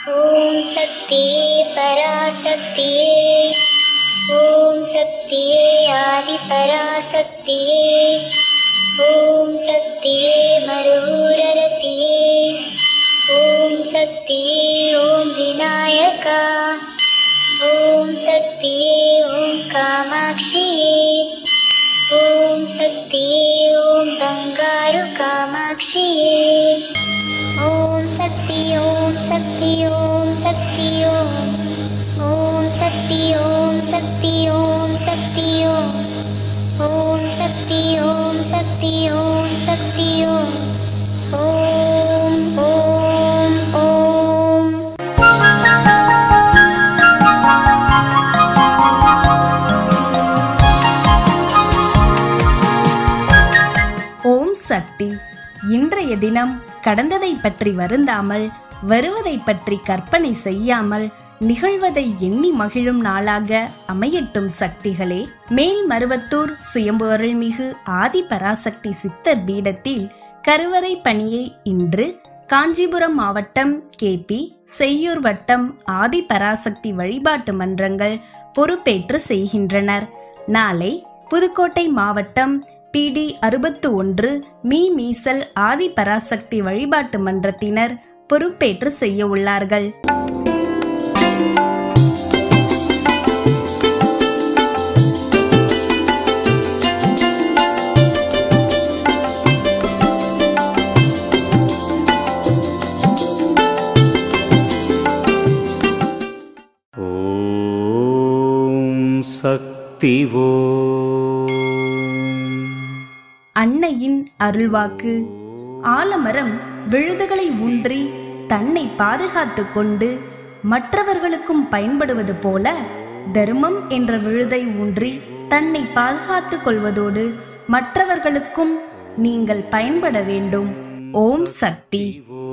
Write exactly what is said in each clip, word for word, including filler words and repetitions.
ஓம் சக்தியே பராசக்தியே, ஓம் சக்தியே ஆதி பராசக்தியே, ஓம் சக்தியே மருரரசியே, ஓம் சக்தியே ஓம் விநாயகா, ஓம் சக்தியே ஓம் காமாட்சியே, ஓம் சக்தியே ஓம் பங்காரு காமாட்சியே. ஓம் சக்தி ஓம் சக்தி ஓம் சக்தி ஓம், ஓம் சக்தி ஓம் சக்தி ஓம் சக்தி ஓம், ஓம் சக்தி ஓம் சக்தி ஓம் சக்தி ஓம், ஓம் ஓம் ஓம். ஓம் சக்தி. இன்றைய தினம் கடந்ததை பற்றி வருந்தாமல், வருவதை பற்றி கற்பனை செய்யாமல், நிகழ்வதை எண்ணி மகிழும் நாளாக அமையட்டும் சக்திகளே. மேல்மருவத்தூர் சுயம்பு அருள்மிகு ஆதி பராசக்தி சித்தர் பீடத்தில் கருவறை பணியை இன்று காஞ்சிபுரம் மாவட்டம் கேபி செய்யூர் வட்டம் ஆதி பராசக்தி வழிபாட்டு மன்றங்கள் பொறுப்பேற்று செய்கின்றனர். நாளை புதுக்கோட்டை மாவட்டம் பிடி அறுபத்து ஒன்று மீ மீசல் ஆதி பராசக்தி வழிபாட்டு மன்றத்தினர் பொறுப்பேற்று செய்ய உள்ளார்கள். ஓம் சக்தி ஓம். அன்னையின் அருள்வாக்கு. ஆலமரம் விழுதுகளை ஊன்றி தன்னை பாதுகாத்து கொண்டு மற்றவர்களுக்கும் பயன்படுவது போல தர்மம் என்ற விழுதை ஊன்றி தன்னை பாதுகாத்துக் கொள்வதோடு மற்றவர்களுக்கும் நீங்கள் பயன்பட வேண்டும். ஓம் சக்தி.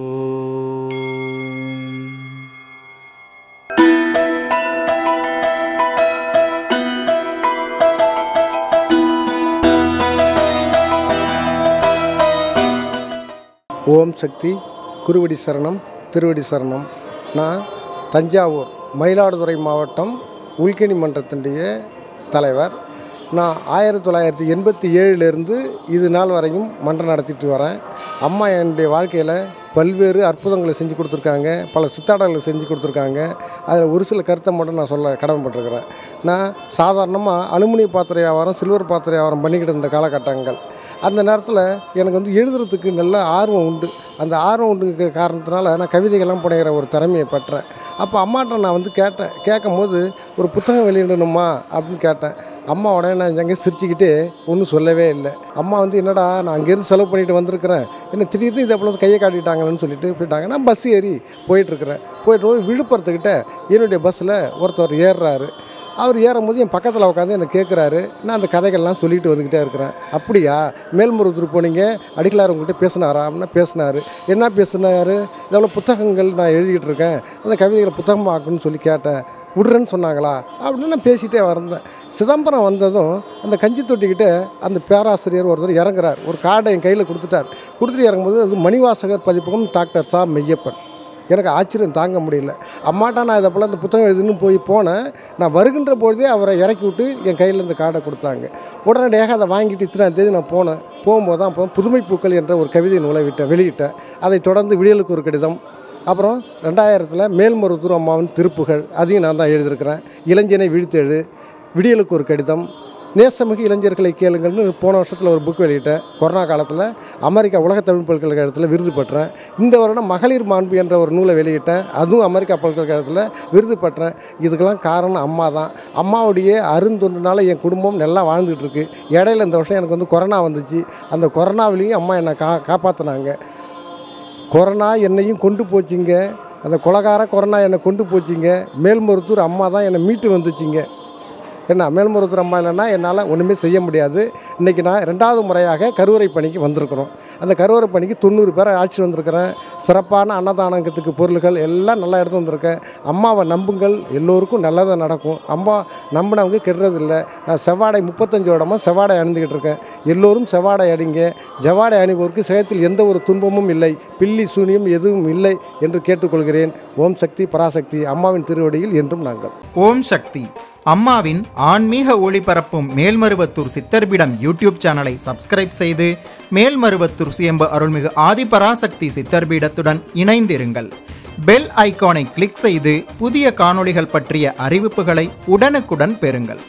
ஓம் சக்தி. குருவடி சரணம், திருவடி சரணம். நான் தஞ்சாவூர் மயிலாடுதுறை மாவட்டம் உள்கனி மன்றத்தினுடைய தலைவர். நான் ஆயிரத்தி தொள்ளாயிரத்தி எண்பத்தி ஏழுலேருந்து இது நாள் வரையும் மன்றம் நடத்திட்டு வரேன். அம்மா என்னுடைய வாழ்க்கையில் பல்வேறு அற்புதங்களை செஞ்சு கொடுத்துருக்காங்க, பல சித்தாடல்களை செஞ்சு கொடுத்துருக்காங்க. அதில் ஒரு சில கருத்தை மட்டும் நான் சொல்ல கடமைப்பட்டிருக்கிறேன். நான் சாதாரணமாக அலுமினிய பாத்திர வியாபாரம், சில்வர் பாத்திர வியாபாரம் பண்ணிக்கிட்டு இருந்த காலகட்டங்கள். அந்த நேரத்தில் எனக்கு வந்து எழுதுறதுக்கு நல்ல ஆர்வம் உண்டு. அந்த ஆர்வம் உண்டு காரணத்தினால நான் கவிதைகள்லாம் புனைகிற ஒரு திறமையை பெற்றேன். அப்போ அம்மாட்ட நான் வந்து கேட்டேன். கேட்கும் போது ஒரு புத்தகம் வெளியிடணுமா அப்படின்னு கேட்டேன். அம்மா உடனே நான் அங்கே சிரிச்சுக்கிட்டு ஒன்றும் சொல்லவே இல்லை. அம்மா வந்து என்னடா நான் அங்கேருந்து செலவு பண்ணிட்டு வந்திருக்கிறேன், என்ன திடீர்னு இதை போல கையை காட்டிட்டாங்கன்னு சொல்லிட்டு போயிட்டாங்க. நான் பஸ் ஏறி போயிட்டுருக்கிறேன். போயிட்டு போய் விழுப்புரத்துக்கிட்ட என்னுடைய பஸ்ஸில் ஒருத்தர் ஏறுறாரு. அவர் ஏறும்போது என் பக்கத்தில் உட்காந்து என்னை கேட்குறாரு. நான் அந்த கதைகள்லாம் சொல்லிட்டு வந்துக்கிட்டே இருக்கிறேன். அப்படியா, மேல்மருவத்தூர் போனீங்க, அடிக்கலார் உங்கள்கிட்ட பேசினாரா அப்படின்னா பேசினார். என்ன பேசினார்? இதெவ்வளோ புத்தகங்கள் நான் எழுதிக்கிட்டு இருக்கேன், அந்த கவிதைகளை புத்தகமாக்குன்னு சொல்லி கேட்டேன். விடுறேன்னு சொன்னாங்களா அப்படின்னு நான் பேசிகிட்டே வந்தேன். சிதம்பரம் வந்ததும் அந்த கஞ்சி தொட்டிக்கிட்ட அந்த பேராசிரியர் ஒருத்தர் இறங்குறார். ஒரு கார்டை என் கையில் கொடுத்துட்டார். கொடுத்துட்டு இறங்கும்போது அது மணிவாசகர் பதிப்பகம் டாக்டர் சா மெய்யப்பன். எனக்கு ஆச்சரியம் தாங்க முடியல. அம்மாட்டா நான் இதை போல் அந்த புத்தகம் எழுதுன்னு போய் போனேன். நான் வருகின்ற பொழுதே அவரை இறக்கி விட்டு என் கையில் இந்த கார்டை கொடுத்தாங்க. உடனடியாக அதை வாங்கிட்டு இத்தனாம் தேதி நான் போனேன். போகும்போது தான் அப்போ புதுமை பூக்கள் என்ற ஒரு கவிதை நூலை விட்டேன், வெளியிட்டேன். அதை தொடர்ந்து விடியலுக்கு ஒரு கடிதம், அப்புறம் ரெண்டாயிரத்தில் மேல்மருவத்தூர் அம்மாவின் திருப்புகள், அதையும் நான் தான் எழுதியிருக்கிறேன். இளைஞனை வீழ்த்தெழு, விடியலுக்கு ஒரு கடிதம், நேசமிகு இளைஞர்களை கேளுங்கள்னு போன வருஷத்தில் ஒரு புக் வெளியிட்டேன். கொரோனா காலத்தில் அமெரிக்கா உலக தமிழ் பல்கலைக்கழகத்தில் விருது பெற்றேன். இந்த வருடம் மகளிர் மாண்பு என்ற ஒரு நூலை வெளியிட்டேன். அதுவும் அமெரிக்கா பல்கலைக்கழகத்தில் விருது பெற்றேன். இதுக்கெல்லாம் காரணம் அம்மா தான். அம்மாவுடைய அருந்தொன்றுனால என் குடும்பம் நல்லா வாழ்ந்துகிட்டு இருக்கு. இடையில இந்த வருஷம் எனக்கு வந்து கொரோனா வந்துச்சு. அந்த கொரோனாவிலையும் அம்மா என்னை கா காப்பாற்றினாங்க. கொரோனா என்னையும் கொண்டு போச்சுங்க. அந்த கொலகார கொரோனா என்னை கொண்டு போச்சுங்க. மேல்மருவத்தூர் அம்மா தான் என்னை மீட்டு வந்துச்சுங்க. என்ன மேல்மருவத்தூர் அம்மா இல்லைன்னா என்னால் ஒன்றுமே செய்ய முடியாது. இன்றைக்கி நான் ரெண்டாவது முறையாக கருவறை பணிக்கு வந்திருக்கிறோம். அந்த கருவறை பணிக்கு தொண்ணூறு பேரை ஆட்சி வந்திருக்கிறேன். சிறப்பான அன்னதானத்துக்கு பொருள்கள் எல்லாம் நல்லா எடுத்து வந்திருக்கேன். அம்மாவை நம்புங்கள், எல்லோருக்கும் நல்லதாக நடக்கும். அம்மா நம்பினவங்க கெடுறதில்லை. நான் செவ்வாடை முப்பத்தஞ்சு இடமும் செவ்வாடை அணிந்துக்கிட்டு இருக்கேன். எல்லோரும் செவ்வாடை அணிங்க. செவ்வாடை அணிபவருக்கு சேகத்தில் எந்த ஒரு துன்பமும் இல்லை, பில்லி சூனியம் எதுவும் இல்லை என்று கேட்டுக்கொள்கிறேன். ஓம் சக்தி பராசக்தி. அம்மாவின் திருவடியில் என்றும் நாங்கள். ஓம் சக்தி. அம்மாவின் ஆன்மீக ஒளிபரப்பும் மேல்மருவத்தூர் சித்தர்பீடம் யூடியூப் சேனலை சப்ஸ்கிரைப் செய்து மேல்மருவத்தூர் சுயம்பு அருள்மிகு ஆதிபராசக்தி சித்தர்பீடத்துடன் இணைந்திருங்கள். பெல் ஐகானை கிளிக் செய்து புதிய காணொளிகள் பற்றிய அறிவிப்புகளை உடனுக்குடன் பெறுங்கள்.